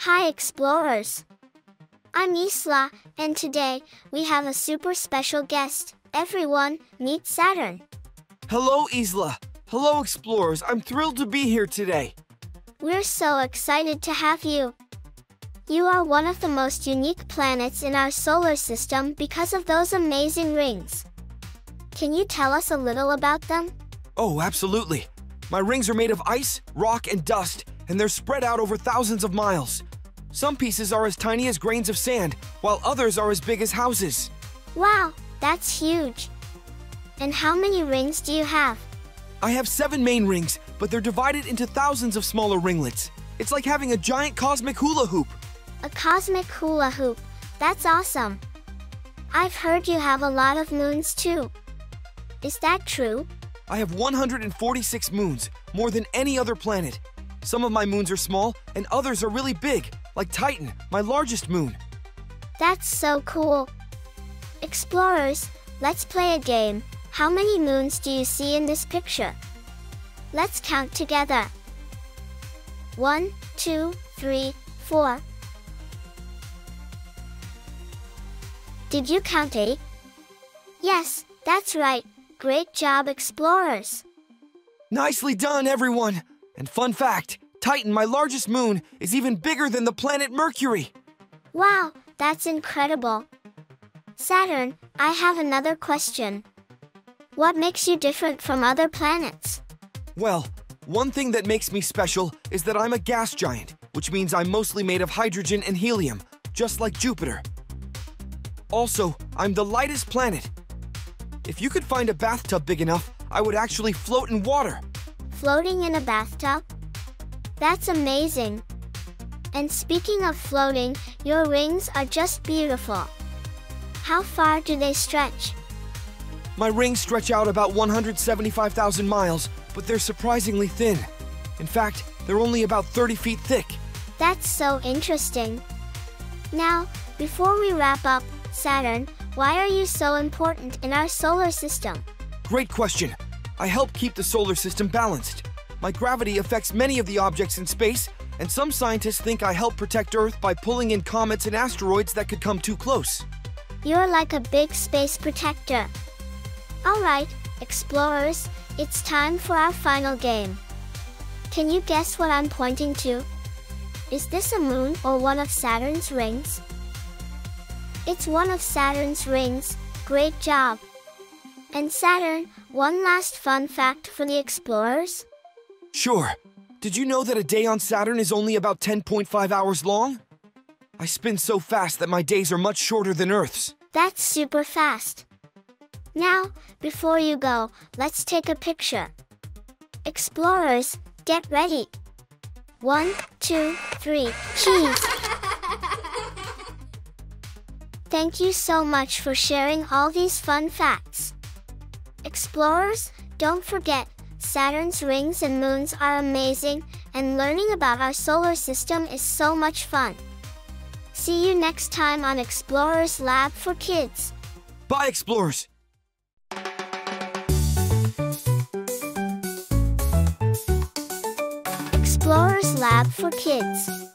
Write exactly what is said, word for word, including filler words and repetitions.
Hi explorers! I'm Isla, and today, we have a super special guest. Everyone, meet Saturn. Hello, Isla. Hello, explorers. I'm thrilled to be here today. We're so excited to have you. You are one of the most unique planets in our solar system because of those amazing rings. Can you tell us a little about them? Oh, absolutely. My rings are made of ice, rock, and dust, and they're spread out over thousands of miles. Some pieces are as tiny as grains of sand, while others are as big as houses. Wow, that's huge. And how many rings do you have? I have seven main rings, but they're divided into thousands of smaller ringlets. It's like having a giant cosmic hula hoop. A cosmic hula hoop. That's awesome. I've heard you have a lot of moons too. Is that true? I have one hundred forty-six moons, more than any other planet. Some of my moons are small, and others are really big, like Titan, my largest moon. That's so cool. Explorers, let's play a game. How many moons do you see in this picture? Let's count together. One, two, three, four. Did you count eight? Yes, that's right. Great job, explorers. Nicely done, everyone. And fun fact, Titan, my largest moon, is even bigger than the planet Mercury. Wow, that's incredible. Saturn, I have another question. What makes you different from other planets? Well, one thing that makes me special is that I'm a gas giant, which means I'm mostly made of hydrogen and helium, just like Jupiter. Also, I'm the lightest planet. If you could find a bathtub big enough, I would actually float in water. Floating in a bathtub? That's amazing. And speaking of floating, your rings are just beautiful. How far do they stretch? My rings stretch out about one hundred seventy-five thousand miles, but they're surprisingly thin. In fact, they're only about thirty feet thick. That's so interesting. Now, before we wrap up, Saturn, why are you so important in our solar system? Great question. I help keep the solar system balanced. My gravity affects many of the objects in space, and some scientists think I help protect Earth by pulling in comets and asteroids that could come too close. You're like a big space protector. Alright, explorers, it's time for our final game. Can you guess what I'm pointing to? Is this a moon or one of Saturn's rings? It's one of Saturn's rings. Great job. And Saturn, one last fun fact for the explorers? Sure. Did you know that a day on Saturn is only about ten point five hours long? I spin so fast that my days are much shorter than Earth's. That's super fast. Now, before you go, let's take a picture. Explorers, get ready. One, two, three, cheese! Thank you so much for sharing all these fun facts. Explorers, don't forget, Saturn's rings and moons are amazing, and learning about our solar system is so much fun. See you next time on Explorers Lab for Kids. Bye, explorers! Explorers Lab for Kids.